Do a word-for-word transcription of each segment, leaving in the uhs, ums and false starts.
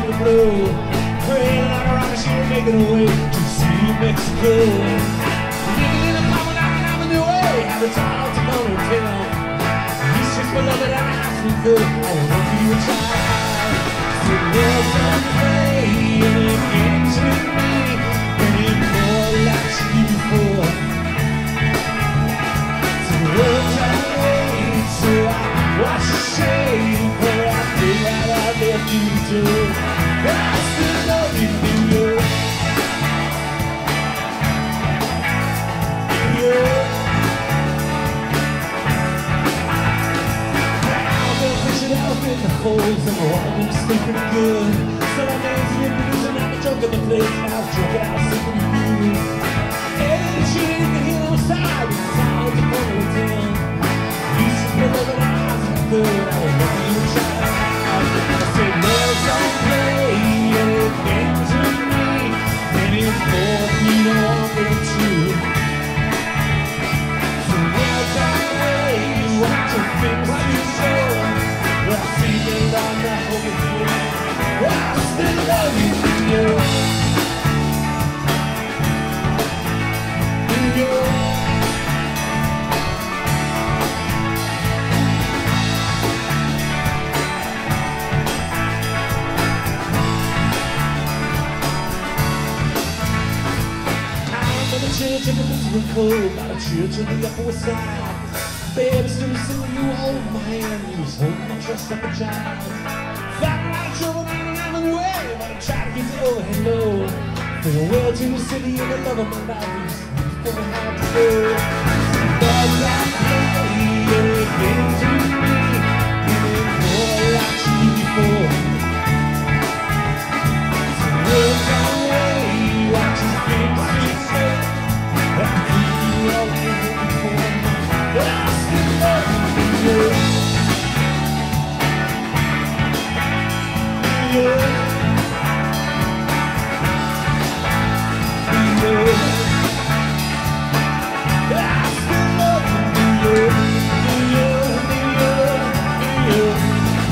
to the blue. Praying like a rocket ship, making her way to New Mexico. Living in a common avenue, have a time to go to town. He's just beloved and I asked me good. I wanna be a child. So well done, play and games with me. And more like she did before. So well done, wait, so I watch the shade. But I feel like I left you too. I still love you, New York. New York. I'm gonna push it out in the holes and the water sleeping good. So I'm dancing in the news and I'm drunk in the place. And I was drunk and I was sick of you. And she didn't get hit on the side. It's time to go to town. You should be loving eyes and good. I was lucky you tried. I said, well, don't play your games with me. And it's more you know I'm going to. So well, don't play. Watch your things you show. But I see that I'm not holding you. I still love you, New York. New York. Church in the Williamsburg cold, not a church in the Upper West Side. Baby, still sitting, you hold my hand, you was holding my trust like a child. Fighting like trouble, man, I'm in the way, but I try to get to oh, hello. Farewell to the city and the love of my life, it's so hard to go. But like play, you're getting to me, getting more like you before. So look away, watch your things you say. I feel all you before. I still love you, New York. New York. New York. I still love you, New York. New York, New York, New York.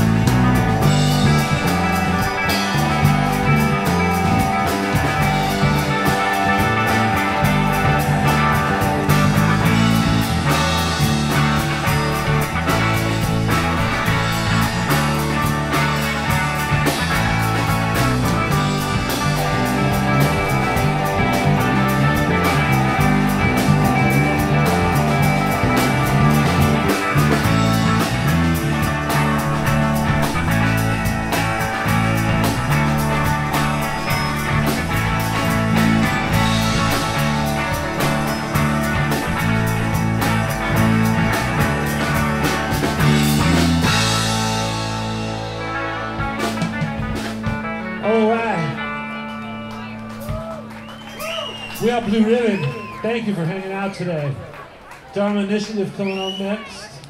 We are Blue Ribbon. Thank you for hanging out today. Dharma Initiative coming on next.